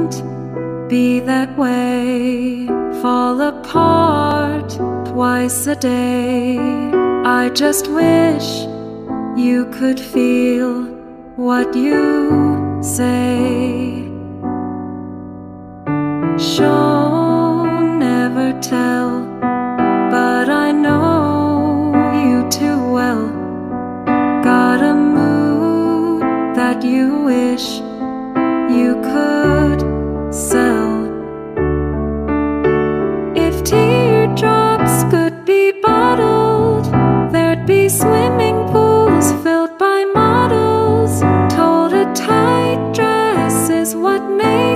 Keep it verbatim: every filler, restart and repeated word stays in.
can't be that way. Fall apart twice a day. I just wish you could feel what you say. Show, never tell, but I know you too well. Got a mood that you wish you could sell. If teardrops could be bottled, there'd be swimming pools filled by models. Told a tight dress is what made